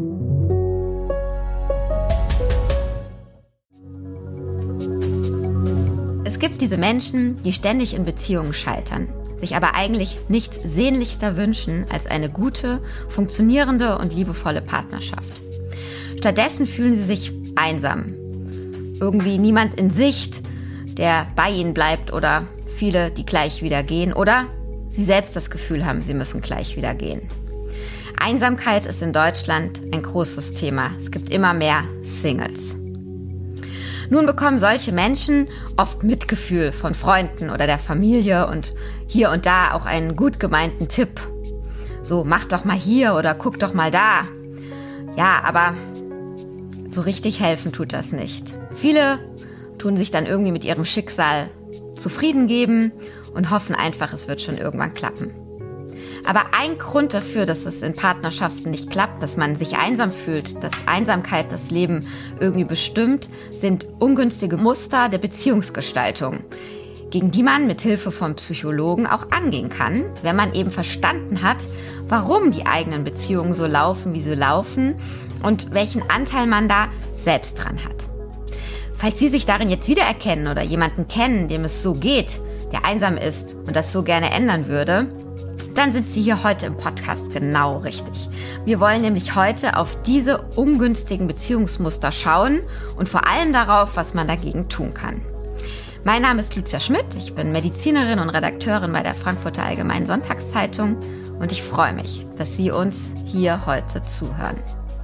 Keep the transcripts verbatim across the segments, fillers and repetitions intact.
Es gibt diese Menschen, die ständig in Beziehungen scheitern, sich aber eigentlich nichts sehnlichster wünschen als eine gute, funktionierende und liebevolle Partnerschaft. Stattdessen fühlen sie sich einsam. Irgendwie niemand in Sicht, der bei ihnen bleibt, oder viele, die gleich wieder gehen, oder sie selbst das Gefühl haben, sie müssen gleich wieder gehen. Einsamkeit ist in Deutschland ein großes Thema. Es gibt immer mehr Singles. Nun bekommen solche Menschen oft Mitgefühl von Freunden oder der Familie und hier und da auch einen gut gemeinten Tipp. So, mach doch mal hier oder guck doch mal da. Ja, aber so richtig helfen tut das nicht. Viele tun sich dann irgendwie mit ihrem Schicksal zufrieden geben und hoffen einfach, es wird schon irgendwann klappen. Aber ein Grund dafür, dass es in Partnerschaften nicht klappt, dass man sich einsam fühlt, dass Einsamkeit das Leben irgendwie bestimmt, sind ungünstige Muster der Beziehungsgestaltung, gegen die man mit Hilfe von Psychologen auch angehen kann, wenn man eben verstanden hat, warum die eigenen Beziehungen so laufen, wie sie laufen und welchen Anteil man da selbst dran hat. Falls Sie sich darin jetzt wiedererkennen oder jemanden kennen, dem es so geht, der einsam ist und das so gerne ändern würde, dann sind Sie hier heute im Podcast genau richtig. Wir wollen nämlich heute auf diese ungünstigen Beziehungsmuster schauen und vor allem darauf, was man dagegen tun kann. Mein Name ist Lucia Schmidt, ich bin Medizinerin und Redakteurin bei der Frankfurter Allgemeinen Sonntagszeitung und ich freue mich, dass Sie uns hier heute zuhören.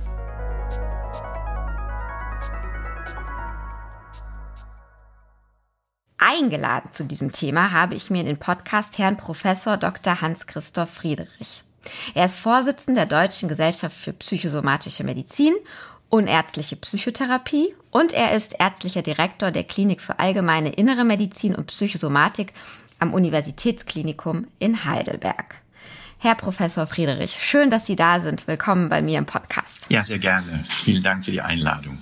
Eingeladen zu diesem Thema habe ich mir in den Podcast Herrn Professor Doktor Hans-Christoph Friedrich. Er ist Vorsitzender der Deutschen Gesellschaft für psychosomatische Medizin und ärztliche Psychotherapie und er ist ärztlicher Direktor der Klinik für allgemeine innere Medizin und Psychosomatik am Universitätsklinikum in Heidelberg. Herr Professor Friedrich, schön, dass Sie da sind. Willkommen bei mir im Podcast. Ja, sehr gerne. Vielen Dank für die Einladung.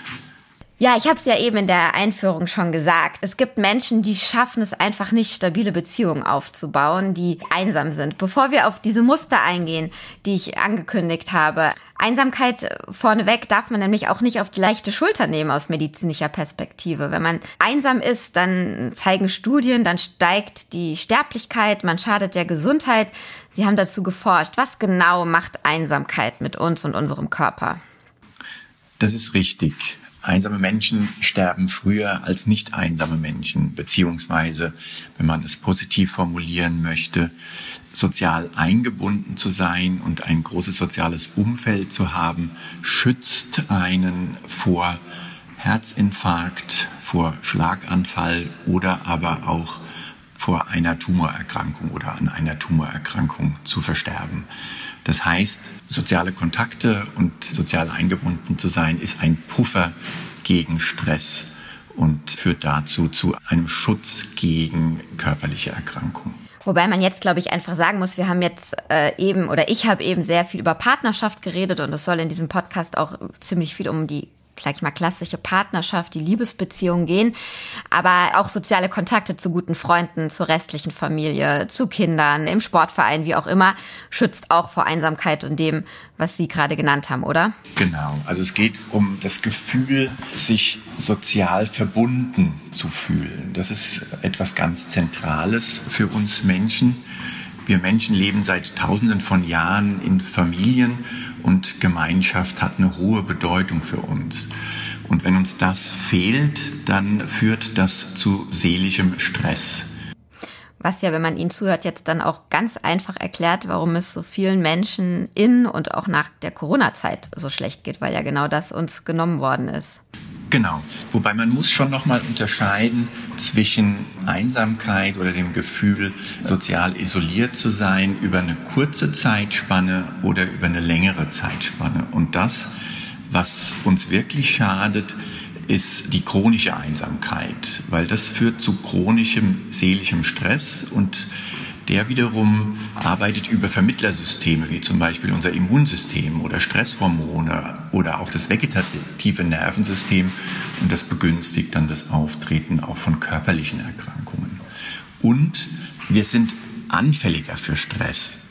Ja, ich habe es ja eben in der Einführung schon gesagt. Es gibt Menschen, die schaffen es einfach nicht, stabile Beziehungen aufzubauen, die einsam sind. Bevor wir auf diese Muster eingehen, die ich angekündigt habe, Einsamkeit vorneweg darf man nämlich auch nicht auf die leichte Schulter nehmen aus medizinischer Perspektive. Wenn man einsam ist, dann zeigen Studien, dann steigt die Sterblichkeit, man schadet der Gesundheit. Sie haben dazu geforscht. Was genau macht Einsamkeit mit uns und unserem Körper? Das ist richtig. Einsame Menschen sterben früher als nicht einsame Menschen, beziehungsweise, wenn man es positiv formulieren möchte, sozial eingebunden zu sein und ein großes soziales Umfeld zu haben, schützt einen vor Herzinfarkt, vor Schlaganfall oder aber auch vor einer Tumorerkrankung oder an einer Tumorerkrankung zu versterben. Das heißt, soziale Kontakte und sozial eingebunden zu sein, ist ein Puffer gegen Stress und führt dazu zu einem Schutz gegen körperliche Erkrankungen. Wobei man jetzt, glaube ich, einfach sagen muss, wir haben jetzt äh, eben, oder ich habe eben sehr viel über Partnerschaft geredet und es soll in diesem Podcast auch ziemlich viel um die, sag ich mal, klassische Partnerschaft, die Liebesbeziehung gehen, aber auch soziale Kontakte zu guten Freunden, zur restlichen Familie, zu Kindern, im Sportverein, wie auch immer, schützt auch vor Einsamkeit und dem, was Sie gerade genannt haben, oder? Genau, also es geht um das Gefühl, sich sozial verbunden zu fühlen. Das ist etwas ganz Zentrales für uns Menschen. Wir Menschen leben seit Tausenden von Jahren in Familien und Gemeinschaft hat eine hohe Bedeutung für uns. Und wenn uns das fehlt, dann führt das zu seelischem Stress. Was ja, wenn man Ihnen zuhört, jetzt dann auch ganz einfach erklärt, warum es so vielen Menschen in und auch nach der Corona-Zeit so schlecht geht, weil ja genau das uns genommen worden ist. Genau, wobei man muss schon nochmal unterscheiden zwischen Einsamkeit oder dem Gefühl, sozial isoliert zu sein über eine kurze Zeitspanne oder über eine längere Zeitspanne. Und das, was uns wirklich schadet, ist die chronische Einsamkeit, weil das führt zu chronischem seelischem Stress und der wiederum arbeitet über Vermittlersysteme, wie zum Beispiel unser Immunsystem oder Stresshormone oder auch das vegetative Nervensystem. Und das begünstigt dann das Auftreten auch von körperlichen Erkrankungen. Und wir sind anfälliger für Stress.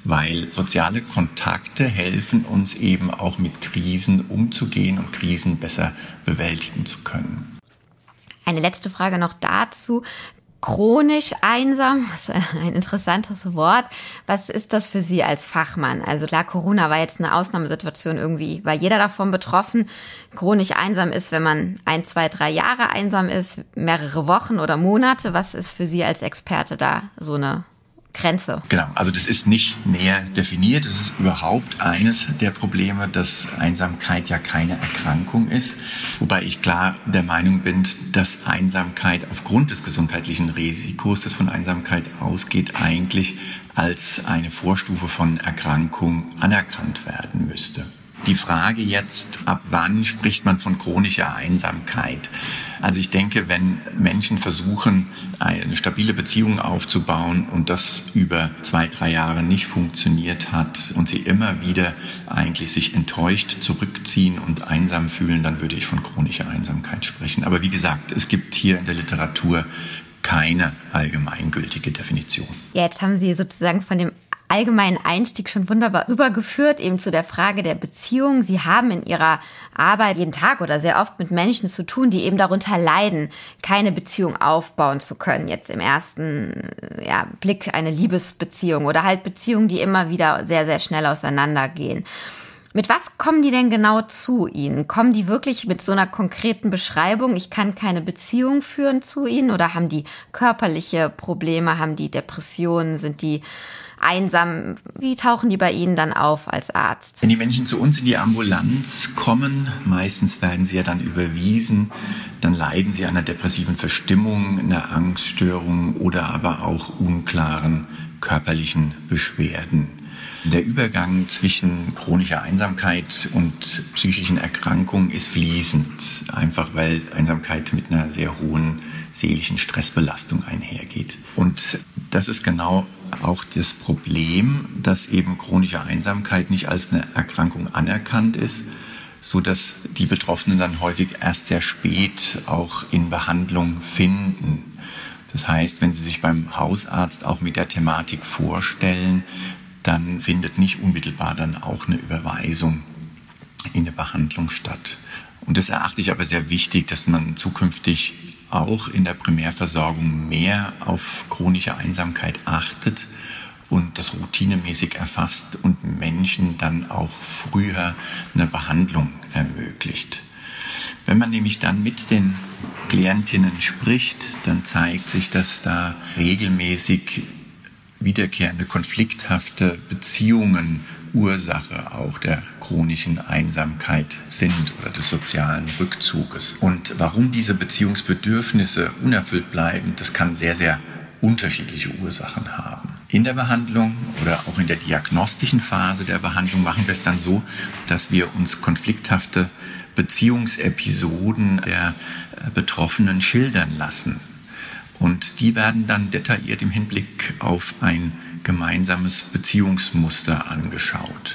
weil soziale Kontakte helfen uns eben auch mit Krisen umzugehen und Krisen besser bewältigen zu können. Eine letzte Frage noch dazu. Chronisch einsam, das ist ein interessantes Wort. Was ist das für Sie als Fachmann? Also klar, Corona war jetzt eine Ausnahmesituation irgendwie, war jeder davon betroffen. Chronisch einsam ist, wenn man ein, zwei, drei Jahre einsam ist, mehrere Wochen oder Monate. Was ist für Sie als Experte da so eine Grenze? Genau, also das ist nicht näher definiert. Es ist überhaupt eines der Probleme, dass Einsamkeit ja keine Erkrankung ist. Wobei ich klar der Meinung bin, dass Einsamkeit aufgrund des gesundheitlichen Risikos, das von Einsamkeit ausgeht, eigentlich als eine Vorstufe von Erkrankung anerkannt werden müsste. Die Frage jetzt, ab wann spricht man von chronischer Einsamkeit? Also ich denke, wenn Menschen versuchen, eine stabile Beziehung aufzubauen und das über zwei, drei Jahre nicht funktioniert hat und sie immer wieder eigentlich sich enttäuscht zurückziehen und einsam fühlen, dann würde ich von chronischer Einsamkeit sprechen. Aber wie gesagt, es gibt hier in der Literatur keine allgemeingültige Definition. Ja, jetzt haben Sie sozusagen von dem allgemeinen Einstieg schon wunderbar übergeführt, eben zu der Frage der Beziehung. Sie haben in Ihrer Arbeit jeden Tag oder sehr oft mit Menschen zu tun, die eben darunter leiden, keine Beziehung aufbauen zu können. Jetzt im ersten ja, Blick eine Liebesbeziehung oder halt Beziehungen, die immer wieder sehr, sehr schnell auseinandergehen. Mit was kommen die denn genau zu Ihnen? Kommen die wirklich mit so einer konkreten Beschreibung, ich kann keine Beziehung führen, zu Ihnen? Oder haben die körperliche Probleme, haben die Depressionen, sind die einsam? Wie tauchen die bei Ihnen dann auf als Arzt? Wenn die Menschen zu uns in die Ambulanz kommen, meistens werden sie ja dann überwiesen, dann leiden sie an einer depressiven Verstimmung, einer Angststörung oder aber auch unklaren körperlichen Beschwerden. Der Übergang zwischen chronischer Einsamkeit und psychischen Erkrankungen ist fließend, einfach weil Einsamkeit mit einer sehr hohen seelischen Stressbelastung einhergeht. Und das ist genau auch das Problem, dass eben chronische Einsamkeit nicht als eine Erkrankung anerkannt ist, so dass die Betroffenen dann häufig erst sehr spät auch in Behandlung finden. Das heißt, wenn sie sich beim Hausarzt auch mit der Thematik vorstellen, dann findet nicht unmittelbar dann auch eine Überweisung in eine Behandlung statt. Und das erachte ich aber sehr wichtig, dass man zukünftig auch in der Primärversorgung mehr auf chronische Einsamkeit achtet und das routinemäßig erfasst und Menschen dann auch früher eine Behandlung ermöglicht. Wenn man nämlich dann mit den Klientinnen spricht, dann zeigt sich, dass da regelmäßig wiederkehrende konflikthafte Beziehungen Ursache auch der chronischen Einsamkeit sind oder des sozialen Rückzuges. Und warum diese Beziehungsbedürfnisse unerfüllt bleiben, das kann sehr, sehr unterschiedliche Ursachen haben. In der Behandlung oder auch in der diagnostischen Phase der Behandlung machen wir es dann so, dass wir uns konflikthafte Beziehungsepisoden der Betroffenen schildern lassen. Und die werden dann detailliert im Hinblick auf ein gemeinsames Beziehungsmuster angeschaut.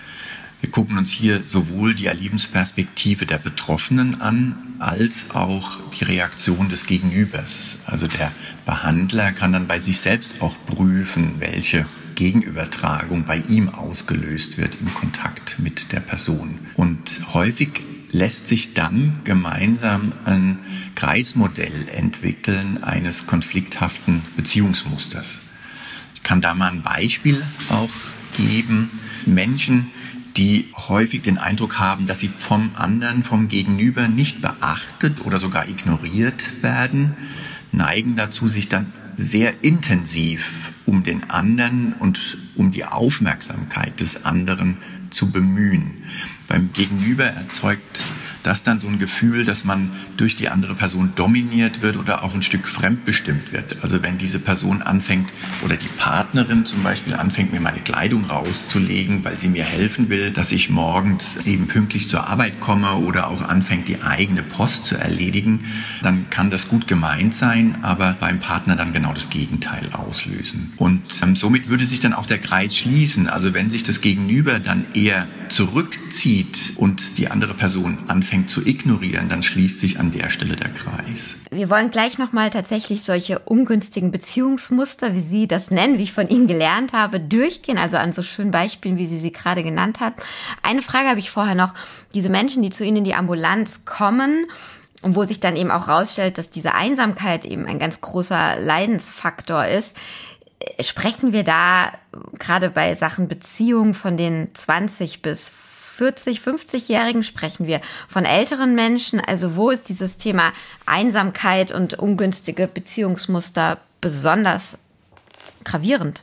Wir gucken uns hier sowohl die Erlebensperspektive der Betroffenen an, als auch die Reaktion des Gegenübers. Also der Behandler kann dann bei sich selbst auch prüfen, welche Gegenübertragung bei ihm ausgelöst wird im Kontakt mit der Person. Und häufig lässt sich dann gemeinsam ein Kreismodell entwickeln eines konflikthaften Beziehungsmusters. Ich kann da mal ein Beispiel auch geben. Menschen, die häufig den Eindruck haben, dass sie vom anderen, vom Gegenüber nicht beachtet oder sogar ignoriert werden, neigen dazu, sich dann sehr intensiv um den anderen und um die Aufmerksamkeit des anderen zu bemühen. Beim Gegenüber erzeugt das dann so ein Gefühl, dass man durch die andere Person dominiert wird oder auch ein Stück fremdbestimmt wird. Also wenn diese Person anfängt oder die Partnerin zum Beispiel anfängt, mir meine Kleidung rauszulegen, weil sie mir helfen will, dass ich morgens eben pünktlich zur Arbeit komme oder auch anfängt, die eigene Post zu erledigen, dann kann das gut gemeint sein, aber beim Partner dann genau das Gegenteil auslösen. Und ähm, somit würde sich dann auch der Kreis schließen. Also wenn sich das Gegenüber dann eher zurückzieht und die andere Person anfängt zu ignorieren, dann schließt sich an der Stelle der Kreis. Wir wollen gleich nochmal tatsächlich solche ungünstigen Beziehungsmuster, wie Sie das nennen, wie ich von Ihnen gelernt habe, durchgehen, also an so schönen Beispielen, wie Sie sie gerade genannt hat. Eine Frage habe ich vorher noch. Diese Menschen, die zu Ihnen in die Ambulanz kommen und wo sich dann eben auch rausstellt, dass diese Einsamkeit eben ein ganz großer Leidensfaktor ist, sprechen wir da gerade bei Sachen Beziehung von den zwanzig bis vierzig, fünfzig-Jährigen, sprechen wir von älteren Menschen? Also wo ist dieses Thema Einsamkeit und ungünstige Beziehungsmuster besonders gravierend?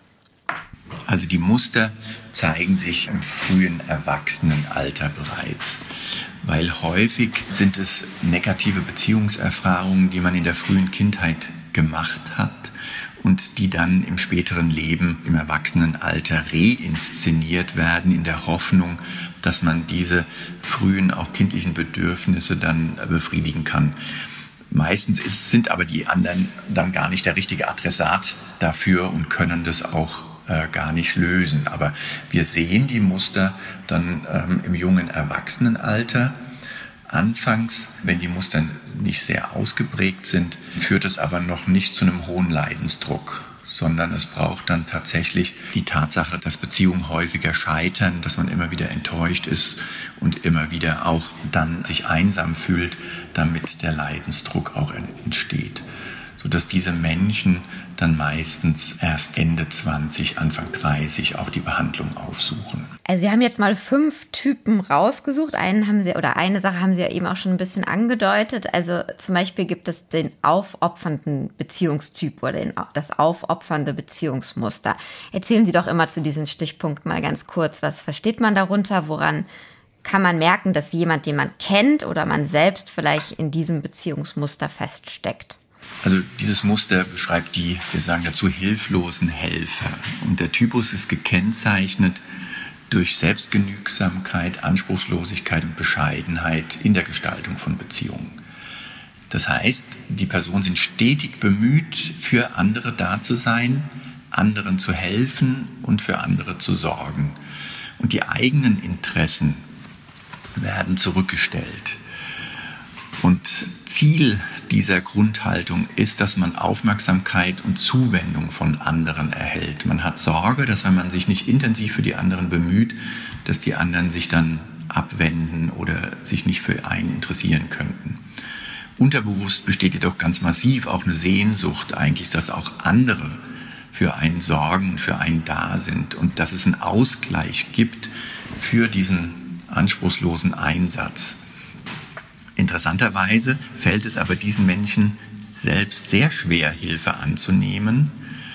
Also die Muster zeigen sich im frühen Erwachsenenalter bereits, weil häufig sind es negative Beziehungserfahrungen, die man in der frühen Kindheit gemacht hat und die dann im späteren Leben, im Erwachsenenalter reinszeniert werden in der Hoffnung, dass man diese frühen, auch kindlichen Bedürfnisse dann befriedigen kann. Meistens ist, sind aber die anderen dann gar nicht der richtige Adressat dafür und können das auch äh, gar nicht lösen. Aber wir sehen die Muster dann ähm, im jungen Erwachsenenalter. Anfangs, wenn die Muster nicht sehr ausgeprägt sind, führt es aber noch nicht zu einem hohen Leidensdruck, sondern es braucht dann tatsächlich die Tatsache, dass Beziehungen häufiger scheitern, dass man immer wieder enttäuscht ist und immer wieder auch dann sich einsam fühlt, damit der Leidensdruck auch entsteht. Sodass diese Menschen dann meistens erst Ende zwanzig, Anfang dreißig auch die Behandlung aufsuchen. Also wir haben jetzt mal fünf Typen rausgesucht. Einen haben Sie, oder eine Sache haben Sie ja eben auch schon ein bisschen angedeutet. Also zum Beispiel gibt es den aufopfernden Beziehungstyp oder den, das aufopfernde Beziehungsmuster. Erzählen Sie doch immer zu diesen Stichpunkten mal ganz kurz. Was versteht man darunter? Woran kann man merken, dass jemand, den man kennt oder man selbst vielleicht in diesem Beziehungsmuster feststeckt? Also dieses Muster beschreibt die, wir sagen dazu, hilflosen Helfer. Und der Typus ist gekennzeichnet durch Selbstgenügsamkeit, Anspruchslosigkeit und Bescheidenheit in der Gestaltung von Beziehungen. Das heißt, die Personen sind stetig bemüht, für andere da zu sein, anderen zu helfen und für andere zu sorgen. Und die eigenen Interessen werden zurückgestellt. Und Ziel dieser Grundhaltung ist, dass man Aufmerksamkeit und Zuwendung von anderen erhält. Man hat Sorge, dass wenn man sich nicht intensiv für die anderen bemüht, dass die anderen sich dann abwenden oder sich nicht für einen interessieren könnten. Unterbewusst besteht jedoch ganz massiv auch eine Sehnsucht eigentlich, dass auch andere für einen sorgen und für einen da sind und dass es einen Ausgleich gibt für diesen anspruchslosen Einsatz. Interessanterweise fällt es aber diesen Menschen selbst sehr schwer, Hilfe anzunehmen.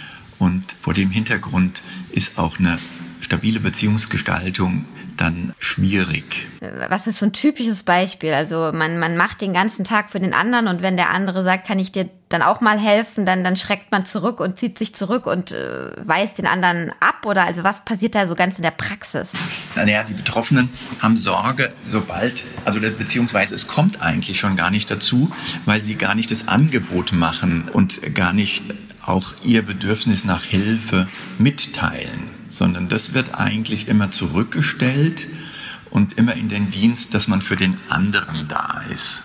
Und vor dem Hintergrund ist auch eine stabile Beziehungsgestaltung dann schwierig. Was ist so ein typisches Beispiel? Also man, man macht den ganzen Tag für den anderen und wenn der andere sagt, kann ich dir dann auch mal helfen, dann, dann schreckt man zurück und zieht sich zurück und äh, weist den anderen ab? Oder also was passiert da so ganz in der Praxis? Naja, die Betroffenen haben Sorge, sobald, also beziehungsweise es kommt eigentlich schon gar nicht dazu, weil sie gar nicht das Angebot machen und gar nicht auch ihr Bedürfnis nach Hilfe mitteilen, sondern das wird eigentlich immer zurückgestellt und immer in den Dienst, dass man für den anderen da ist.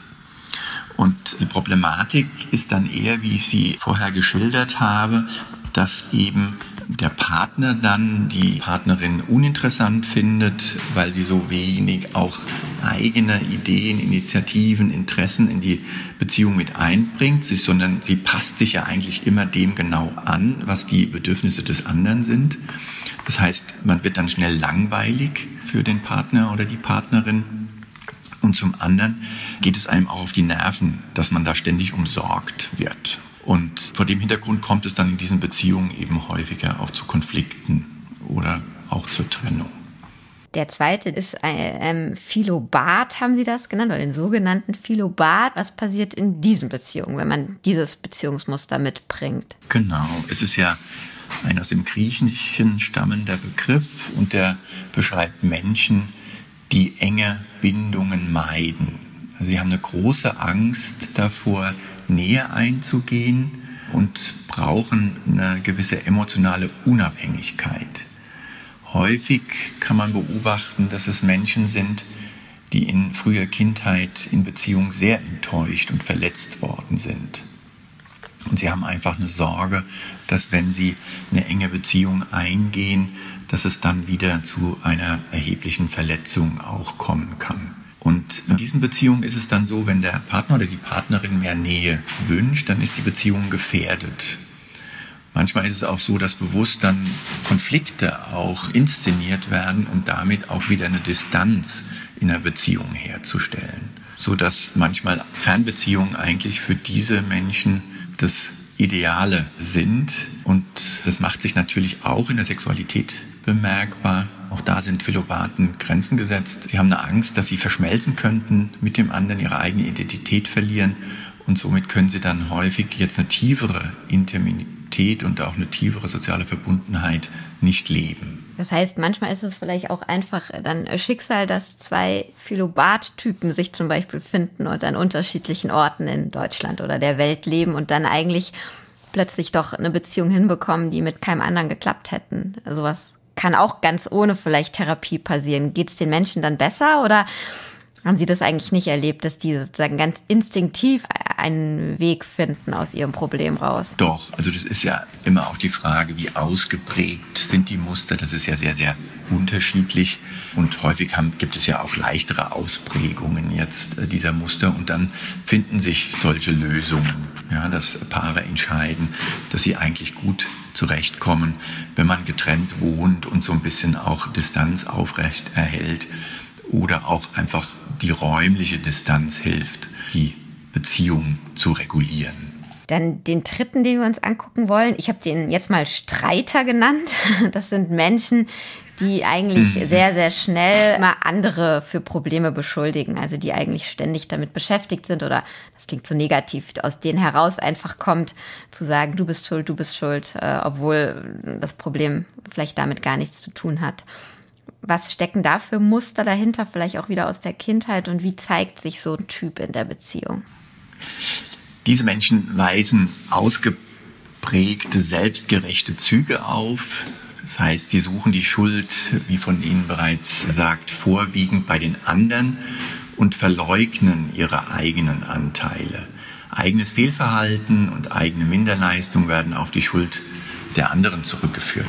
Und die Problematik ist dann eher, wie ich sie vorher geschildert habe, dass eben der Partner dann die Partnerin uninteressant findet, weil sie so wenig auch eigene Ideen, Initiativen, Interessen in die Beziehung mit einbringt, sondern sie passt sich ja eigentlich immer dem genau an, was die Bedürfnisse des anderen sind. Das heißt, man wird dann schnell langweilig für den Partner oder die Partnerin. Und zum anderen geht es einem auch auf die Nerven, dass man da ständig umsorgt wird. Und vor dem Hintergrund kommt es dann in diesen Beziehungen eben häufiger auch zu Konflikten oder auch zur Trennung. Der zweite ist ein Philobat, haben Sie das genannt, oder den sogenannten Philobat. Was passiert in diesen Beziehungen, wenn man dieses Beziehungsmuster mitbringt? Genau, es ist ja ein aus dem Griechischen stammender Begriff und der beschreibt Menschen, die enge Bindungen meiden. Also sie haben eine große Angst davor, Nähe einzugehen und brauchen eine gewisse emotionale Unabhängigkeit. Häufig kann man beobachten, dass es Menschen sind, die in früher Kindheit in Beziehungen sehr enttäuscht und verletzt worden sind. Und sie haben einfach eine Sorge, dass wenn sie eine enge Beziehung eingehen, dass es dann wieder zu einer erheblichen Verletzung auch kommen kann. Und in diesen Beziehungen ist es dann so, wenn der Partner oder die Partnerin mehr Nähe wünscht, dann ist die Beziehung gefährdet. Manchmal ist es auch so, dass bewusst dann Konflikte auch inszeniert werden, um damit auch wieder eine Distanz in der Beziehung herzustellen. So dass manchmal Fernbeziehungen eigentlich für diese Menschen das Ideale sind. Und das macht sich natürlich auch in der Sexualität bemerkbar. Auch da sind Philopathen Grenzen gesetzt. Sie haben eine Angst, dass sie verschmelzen könnten mit dem anderen, ihre eigene Identität verlieren. Und somit können sie dann häufig jetzt eine tiefere Intimität und auch eine tiefere soziale Verbundenheit nicht leben. Das heißt, manchmal ist es vielleicht auch einfach dann Schicksal, dass zwei Philopath-Typen sich zum Beispiel finden und an unterschiedlichen Orten in Deutschland oder der Welt leben und dann eigentlich plötzlich doch eine Beziehung hinbekommen, die mit keinem anderen geklappt hätten. Sowas kann auch ganz ohne vielleicht Therapie passieren. Geht es den Menschen dann besser oder haben Sie das eigentlich nicht erlebt, dass die sozusagen ganz instinktiv einen Weg finden aus ihrem Problem raus? Doch, also das ist ja immer auch die Frage, wie ausgeprägt sind die Muster. Das ist ja sehr, sehr unterschiedlich und häufig haben, gibt es ja auch leichtere Ausprägungen jetzt dieser Muster und dann finden sich solche Lösungen, ja, dass Paare entscheiden, dass sie eigentlich gut zurechtkommen, wenn man getrennt wohnt und so ein bisschen auch Distanz aufrecht erhält. Oder auch einfach die räumliche Distanz hilft, die Beziehung zu regulieren. Dann den dritten, den wir uns angucken wollen. Ich habe den jetzt mal Streiter genannt. Das sind Menschen, die eigentlich mhm. sehr, sehr schnell mal andere für Probleme beschuldigen. Also die eigentlich ständig damit beschäftigt sind oder, das klingt so negativ, aus denen heraus einfach kommt, zu sagen, du bist schuld, du bist schuld, äh, obwohl das Problem vielleicht damit gar nichts zu tun hat. Was stecken da für Muster dahinter, vielleicht auch wieder aus der Kindheit und wie zeigt sich so ein Typ in der Beziehung? Diese Menschen weisen ausgeprägte, selbstgerechte Züge auf. Das heißt, sie suchen die Schuld, wie von Ihnen bereits gesagt, vorwiegend bei den anderen und verleugnen ihre eigenen Anteile. Eigenes Fehlverhalten und eigene Minderleistung werden auf die Schuld der anderen zurückgeführt.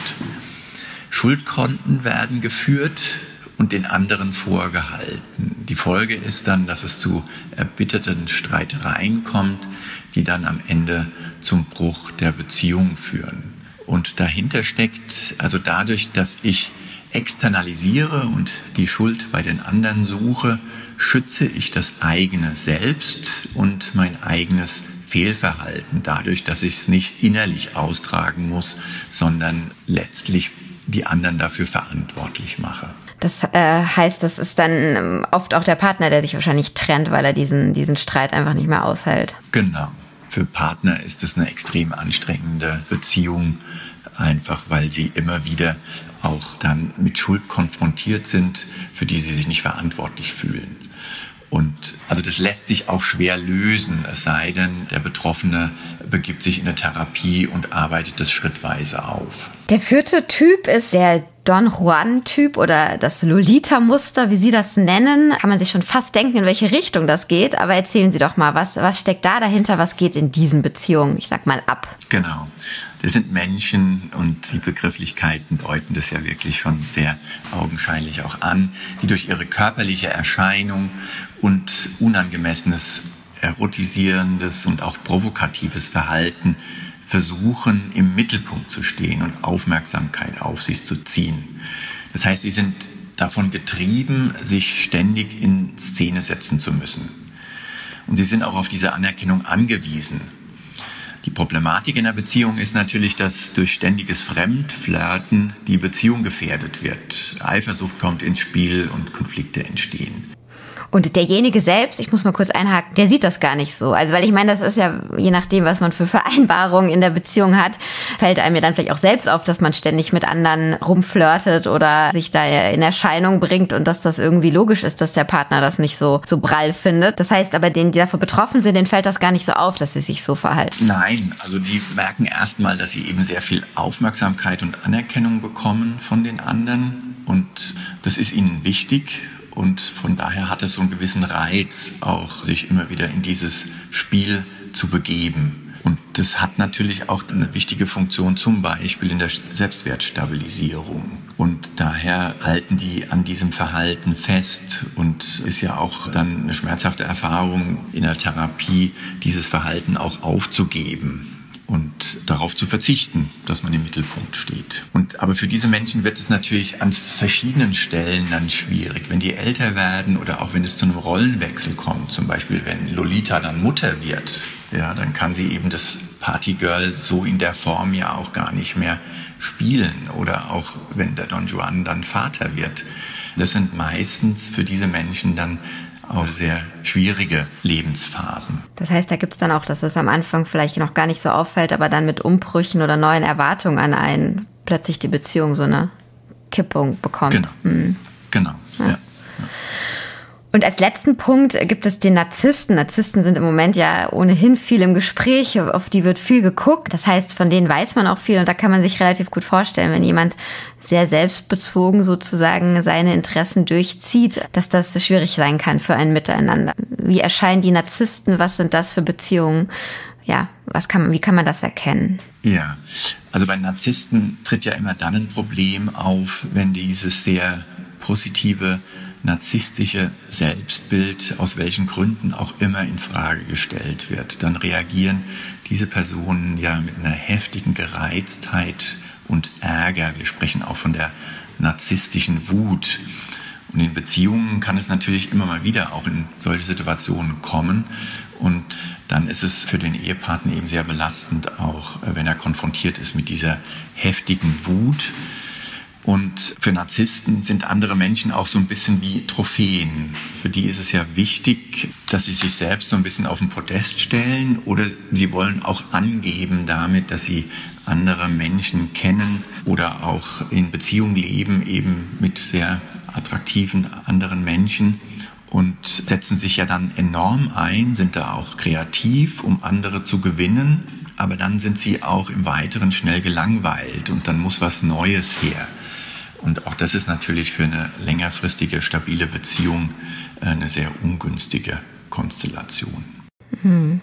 Schuldkonten werden geführt und den anderen vorgehalten. Die Folge ist dann, dass es zu erbitterten Streitereien kommt, die dann am Ende zum Bruch der Beziehung führen. Und dahinter steckt, also dadurch, dass ich externalisiere und die Schuld bei den anderen suche, schütze ich das eigene Selbst und mein eigenes Fehlverhalten, dadurch, dass ich es nicht innerlich austragen muss, sondern letztlich die anderen dafür verantwortlich mache. Das äh, heißt, das ist dann oft auch der Partner, der sich wahrscheinlich trennt, weil er diesen, diesen Streit einfach nicht mehr aushält. Genau. Für Partner ist es eine extrem anstrengende Beziehung, einfach weil sie immer wieder auch dann mit Schuld konfrontiert sind, für die sie sich nicht verantwortlich fühlen. Und also das lässt sich auch schwer lösen, es sei denn, der Betroffene begibt sich in eine Therapie und arbeitet das schrittweise auf. Der vierte Typ ist der Don Juan-Typ oder das Lolita-Muster, wie Sie das nennen. Kann man sich schon fast denken, in welche Richtung das geht. Aber erzählen Sie doch mal, was, was steckt da dahinter, was geht in diesen Beziehungen, ich sag mal, ab? Genau. Das sind Menschen und die Begrifflichkeiten deuten das ja wirklich schon sehr augenscheinlich auch an, die durch ihre körperliche Erscheinung und unangemessenes, erotisierendes und auch provokatives Verhalten versuchen, im Mittelpunkt zu stehen und Aufmerksamkeit auf sich zu ziehen. Das heißt, sie sind davon getrieben, sich ständig in Szene setzen zu müssen. Und sie sind auch auf diese Anerkennung angewiesen. Die Problematik in der Beziehung ist natürlich, dass durch ständiges Fremdflirten die Beziehung gefährdet wird. Eifersucht kommt ins Spiel und Konflikte entstehen. Und derjenige selbst, ich muss mal kurz einhaken, der sieht das gar nicht so. Also weil ich meine, das ist ja, je nachdem, was man für Vereinbarungen in der Beziehung hat, fällt einem ja dann vielleicht auch selbst auf, dass man ständig mit anderen rumflirtet oder sich da in Erscheinung bringt und dass das irgendwie logisch ist, dass der Partner das nicht so, so prall findet. Das heißt aber, denen, die davon betroffen sind, denen fällt das gar nicht so auf, dass sie sich so verhalten. Nein, also die merken erstmal, dass sie eben sehr viel Aufmerksamkeit und Anerkennung bekommen von den anderen und das ist ihnen wichtig. Und von daher hat es so einen gewissen Reiz, auch sich immer wieder in dieses Spiel zu begeben. Und das hat natürlich auch eine wichtige Funktion, zum Beispiel in der Selbstwertstabilisierung. Und daher halten die an diesem Verhalten fest und ist ja auch dann eine schmerzhafte Erfahrung in der Therapie, dieses Verhalten auch aufzugeben und darauf zu verzichten, dass man im Mittelpunkt steht. Und aber für diese Menschen wird es natürlich an verschiedenen Stellen dann schwierig, wenn die älter werden oder auch wenn es zu einem Rollenwechsel kommt, zum Beispiel wenn Lolita dann Mutter wird, ja, dann kann sie eben das Partygirl so in der Form ja auch gar nicht mehr spielen oder auch wenn der Don Juan dann Vater wird. Das sind meistens für diese Menschen dann auch sehr schwierige Lebensphasen. Das heißt, da gibt es dann auch, dass es am Anfang vielleicht noch gar nicht so auffällt, aber dann mit Umbrüchen oder neuen Erwartungen an einen plötzlich die Beziehung so eine Kippung bekommt. Genau, hm. genau, ja. ja. Und als letzten Punkt gibt es den Narzissten. Narzissten sind im Moment ja ohnehin viel im Gespräch, auf die wird viel geguckt. Das heißt, von denen weiß man auch viel und da kann man sich relativ gut vorstellen, wenn jemand sehr selbstbezogen sozusagen seine Interessen durchzieht, dass das schwierig sein kann für ein Miteinander. Wie erscheinen die Narzissten? Was sind das für Beziehungen? Ja, was kann man, wie kann man das erkennen? Ja, also bei Narzissten tritt ja immer dann ein Problem auf, wenn dieses sehr positive narzisstische Selbstbild aus welchen Gründen auch immer in Frage gestellt wird. Dann reagieren diese Personen ja mit einer heftigen Gereiztheit und Ärger. Wir sprechen auch von der narzisstischen Wut. Und in Beziehungen kann es natürlich immer mal wieder auch in solche Situationen kommen. Und dann ist es für den Ehepartner eben sehr belastend, auch wenn er konfrontiert ist mit dieser heftigen Wut. Und für Narzissten sind andere Menschen auch so ein bisschen wie Trophäen. Für die ist es ja wichtig, dass sie sich selbst so ein bisschen auf den Podest stellen oder sie wollen auch angeben damit, dass sie andere Menschen kennen oder auch in Beziehung leben, eben mit sehr attraktiven anderen Menschen und setzen sich ja dann enorm ein, sind da auch kreativ, um andere zu gewinnen. Aber dann sind sie auch im Weiteren schnell gelangweilt und dann muss was Neues her. Und auch das ist natürlich für eine längerfristige, stabile Beziehung eine sehr ungünstige Konstellation. Mhm.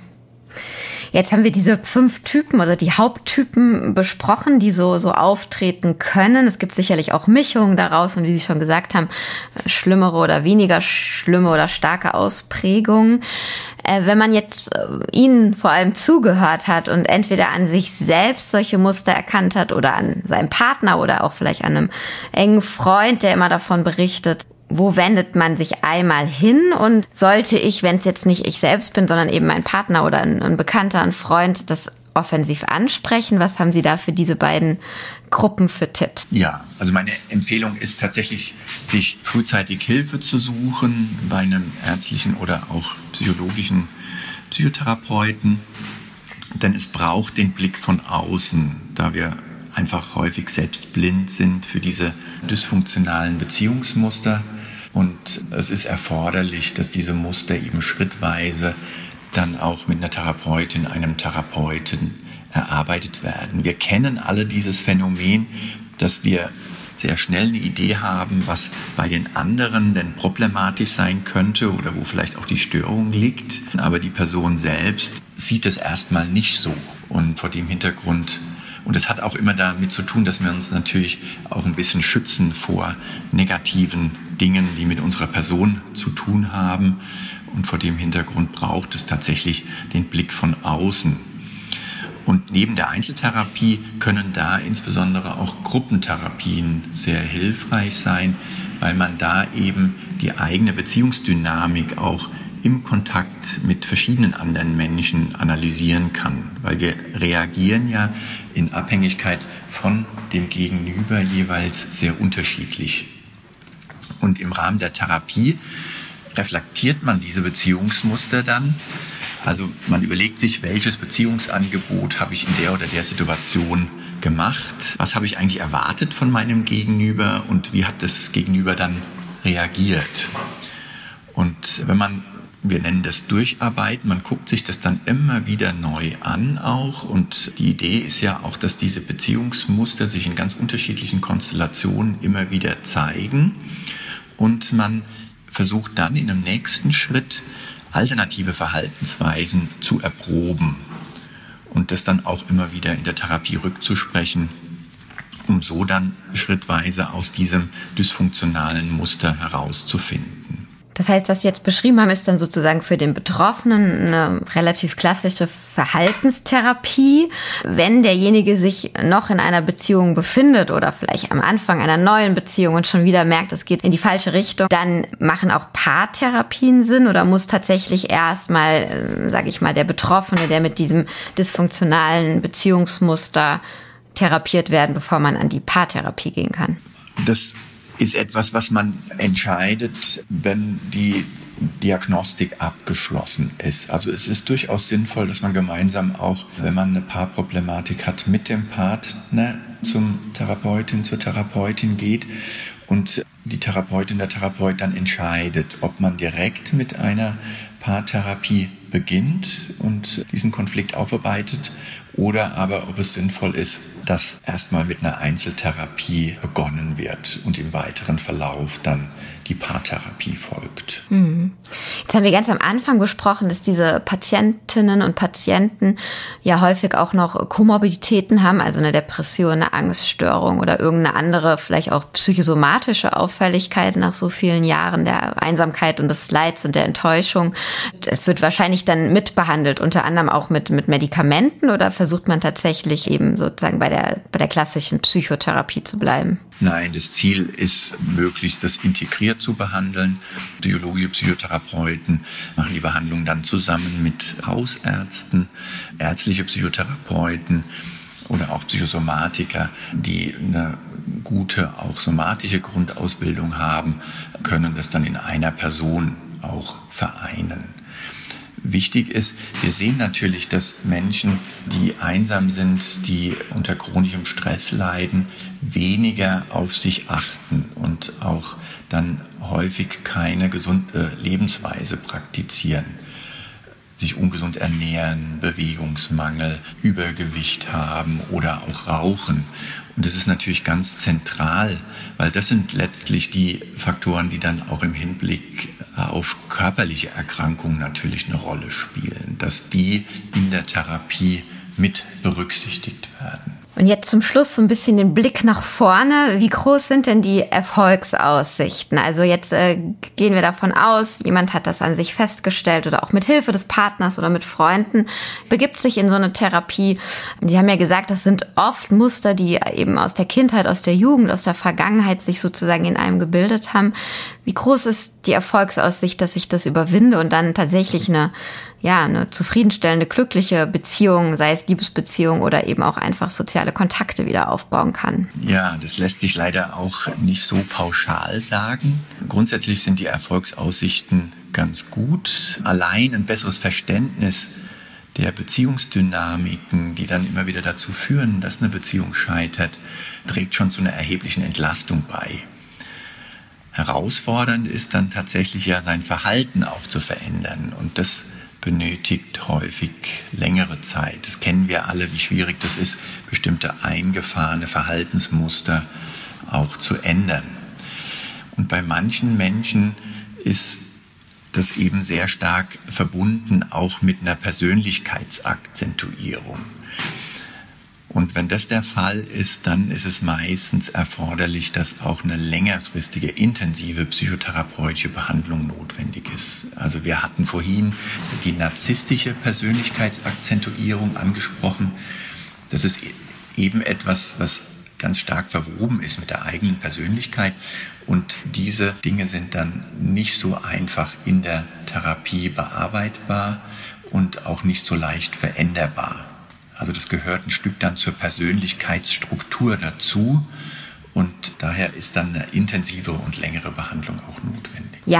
Jetzt haben wir diese fünf Typen oder die Haupttypen besprochen, die so, so auftreten können. Es gibt sicherlich auch Mischungen daraus und wie Sie schon gesagt haben, schlimmere oder weniger schlimme oder starke Ausprägungen. Äh, wenn man jetzt äh, Ihnen vor allem zugehört hat und entweder an sich selbst solche Muster erkannt hat oder an seinem Partner oder auch vielleicht an einem engen Freund, der immer davon berichtet, wo wendet man sich einmal hin und sollte ich, wenn es jetzt nicht ich selbst bin, sondern eben mein Partner oder ein, ein Bekannter, ein Freund, das offensiv ansprechen? Was haben Sie da für diese beiden Gruppen für Tipps? Ja, also meine Empfehlung ist tatsächlich, sich frühzeitig Hilfe zu suchen bei einem ärztlichen oder auch psychologischen Psychotherapeuten, denn es braucht den Blick von außen, da wir einfach häufig selbst blind sind für diese dysfunktionalen Beziehungsmuster. Und es ist erforderlich, dass diese Muster eben schrittweise dann auch mit einer Therapeutin, einem Therapeuten erarbeitet werden. Wir kennen alle dieses Phänomen, dass wir sehr schnell eine Idee haben, was bei den anderen denn problematisch sein könnte oder wo vielleicht auch die Störung liegt. Aber die Person selbst sieht es erstmal nicht so. Und vor dem Hintergrund, und es hat auch immer damit zu tun, dass wir uns natürlich auch ein bisschen schützen vor negativen Dingen, die mit unserer Person zu tun haben. Und vor dem Hintergrund braucht es tatsächlich den Blick von außen. Und neben der Einzeltherapie können da insbesondere auch Gruppentherapien sehr hilfreich sein, weil man da eben die eigene Beziehungsdynamik auch im Kontakt mit verschiedenen anderen Menschen analysieren kann. Weil wir reagieren ja in Abhängigkeit von dem Gegenüber jeweils sehr unterschiedlich. Und im Rahmen der Therapie reflektiert man diese Beziehungsmuster dann. Also man überlegt sich, welches Beziehungsangebot habe ich in der oder der Situation gemacht? Was habe ich eigentlich erwartet von meinem Gegenüber und wie hat das Gegenüber dann reagiert? Und wenn man, wir nennen das Durcharbeiten, man guckt sich das dann immer wieder neu an auch. Und die Idee ist ja auch, dass diese Beziehungsmuster sich in ganz unterschiedlichen Konstellationen immer wieder zeigen. Und man versucht dann in einem nächsten Schritt alternative Verhaltensweisen zu erproben und das dann auch immer wieder in der Therapie rückzusprechen, um so dann schrittweise aus diesem dysfunktionalen Muster herauszufinden. Das heißt, was Sie jetzt beschrieben haben, ist dann sozusagen für den Betroffenen eine relativ klassische Verhaltenstherapie. Wenn derjenige sich noch in einer Beziehung befindet oder vielleicht am Anfang einer neuen Beziehung und schon wieder merkt, es geht in die falsche Richtung, dann machen auch Paartherapien Sinn oder muss tatsächlich erstmal, sage ich mal, der Betroffene, der mit diesem dysfunktionalen Beziehungsmuster therapiert werden, bevor man an die Paartherapie gehen kann? Das ist etwas, was man entscheidet, wenn die Diagnostik abgeschlossen ist. Also es ist durchaus sinnvoll, dass man gemeinsam auch, wenn man eine Paarproblematik hat, mit dem Partner zum Therapeutin, zur Therapeutin geht und die Therapeutin, der Therapeut dann entscheidet, ob man direkt mit einer Paartherapie beginnt und diesen Konflikt aufarbeitet oder aber ob es sinnvoll ist, dass erstmal mit einer Einzeltherapie begonnen wird und im weiteren Verlauf dann die Paartherapie folgt. Mhm. Jetzt haben wir ganz am Anfang besprochen, dass diese Patientinnen und Patienten ja häufig auch noch Komorbiditäten haben, also eine Depression, eine Angststörung oder irgendeine andere, vielleicht auch psychosomatische Auffälligkeit nach so vielen Jahren der Einsamkeit und des Leids und der Enttäuschung. Es wird wahrscheinlich dann mitbehandelt, unter anderem auch mit, mit Medikamenten, oder versucht man tatsächlich eben sozusagen bei der, bei der klassischen Psychotherapie zu bleiben? Nein, das Ziel ist, möglichst das integriert zu behandeln. Psychologische Psychotherapeuten machen die Behandlung dann zusammen mit Hausärzten, ärztliche Psychotherapeuten oder auch Psychosomatiker, die eine gute, auch somatische Grundausbildung haben, können das dann in einer Person auch vereinen. Wichtig ist, wir sehen natürlich, dass Menschen, die einsam sind, die unter chronischem Stress leiden, weniger auf sich achten und auch dann häufig keine gesunde Lebensweise praktizieren, sich ungesund ernähren, Bewegungsmangel, Übergewicht haben oder auch rauchen. Und das ist natürlich ganz zentral, weil das sind letztlich die Faktoren, die dann auch im Hinblick auf körperliche Erkrankungen natürlich eine Rolle spielen, dass die in der Therapie mit berücksichtigt werden. Und jetzt zum Schluss so ein bisschen den Blick nach vorne. Wie groß sind denn die Erfolgsaussichten? Also jetzt äh, gehen wir davon aus, jemand hat das an sich festgestellt oder auch mit Hilfe des Partners oder mit Freunden, begibt sich in so eine Therapie. Sie haben ja gesagt, das sind oft Muster, die eben aus der Kindheit, aus der Jugend, aus der Vergangenheit sich sozusagen in einem gebildet haben. Wie groß ist die Erfolgsaussicht, dass ich das überwinde und dann tatsächlich eine ja, eine zufriedenstellende, glückliche Beziehung, sei es Liebesbeziehung oder eben auch einfach soziale Kontakte wieder aufbauen kann? Ja, das lässt sich leider auch nicht so pauschal sagen. Grundsätzlich sind die Erfolgsaussichten ganz gut. Allein ein besseres Verständnis der Beziehungsdynamiken, die dann immer wieder dazu führen, dass eine Beziehung scheitert, trägt schon zu einer erheblichen Entlastung bei. Herausfordernd ist dann tatsächlich ja sein Verhalten auch zu verändern, und das benötigt häufig längere Zeit. Das kennen wir alle, wie schwierig das ist, bestimmte eingefahrene Verhaltensmuster auch zu ändern. Und bei manchen Menschen ist das eben sehr stark verbunden auch mit einer Persönlichkeitsakzentuierung. Und wenn das der Fall ist, dann ist es meistens erforderlich, dass auch eine längerfristige, intensive psychotherapeutische Behandlung notwendig ist. Also wir hatten vorhin die narzisstische Persönlichkeitsakzentuierung angesprochen. Das ist eben etwas, was ganz stark verwoben ist mit der eigenen Persönlichkeit. Und diese Dinge sind dann nicht so einfach in der Therapie bearbeitbar und auch nicht so leicht veränderbar. Also das gehört ein Stück dann zur Persönlichkeitsstruktur dazu, und daher ist dann eine intensivere und längere Behandlung auch notwendig. Ja,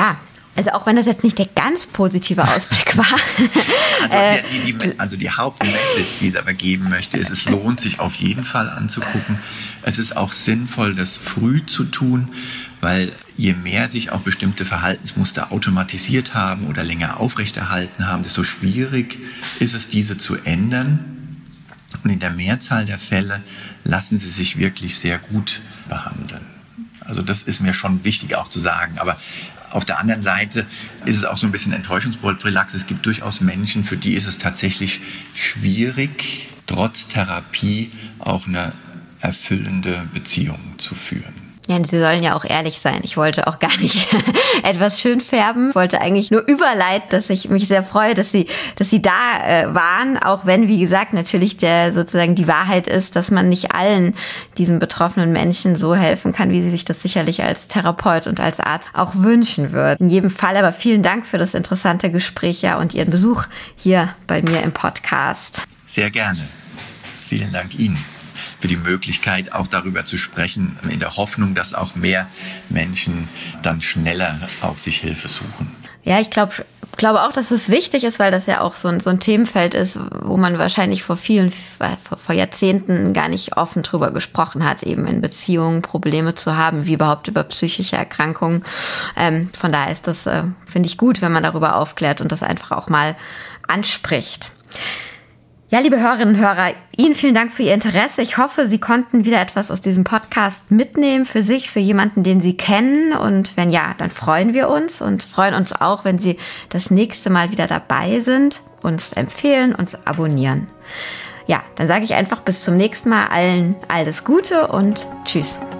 Also auch wenn das jetzt nicht der ganz positive Ausblick war. Also die, die, also die Hauptmessage, die ich aber geben möchte, ist, es lohnt sich auf jeden Fall anzugucken. Es ist auch sinnvoll, das früh zu tun, weil je mehr sich auch bestimmte Verhaltensmuster automatisiert haben oder länger aufrechterhalten haben, desto schwierig ist es, diese zu ändern. Und in der Mehrzahl der Fälle lassen sie sich wirklich sehr gut behandeln. Also das ist mir schon wichtig auch zu sagen. Aber auf der anderen Seite ist es auch so ein bisschen Enttäuschungsprophylaxe. Es gibt durchaus Menschen, für die ist es tatsächlich schwierig, trotz Therapie auch eine erfüllende Beziehung zu führen. Ja, und Sie sollen ja auch ehrlich sein. Ich wollte auch gar nicht etwas schön färben. Ich wollte eigentlich nur überleiten, dass ich mich sehr freue, dass Sie, dass Sie da äh, waren. Auch wenn, wie gesagt, natürlich der sozusagen die Wahrheit ist, dass man nicht allen diesen betroffenen Menschen so helfen kann, wie sie sich das sicherlich als Therapeut und als Arzt auch wünschen würden. In jedem Fall aber vielen Dank für das interessante Gespräch, ja, und Ihren Besuch hier bei mir im Podcast. Sehr gerne. Vielen Dank Ihnen für die Möglichkeit, auch darüber zu sprechen, in der Hoffnung, dass auch mehr Menschen dann schneller auch sich Hilfe suchen. Ja, ich glaube glaube auch, dass es wichtig ist, weil das ja auch so ein, so ein Themenfeld ist, wo man wahrscheinlich vor vielen, vor, vor Jahrzehnten gar nicht offen drüber gesprochen hat, eben in Beziehungen Probleme zu haben, wie überhaupt über psychische Erkrankungen. Ähm, von daher ist das, äh, finde ich, gut, wenn man darüber aufklärt und das einfach auch mal anspricht. Ja, liebe Hörerinnen und Hörer, Ihnen vielen Dank für Ihr Interesse. Ich hoffe, Sie konnten wieder etwas aus diesem Podcast mitnehmen für sich, für jemanden, den Sie kennen. Und wenn ja, dann freuen wir uns und freuen uns auch, wenn Sie das nächste Mal wieder dabei sind, uns empfehlen, uns abonnieren. Ja, dann sage ich einfach bis zum nächsten Mal allen all das Gute und tschüss.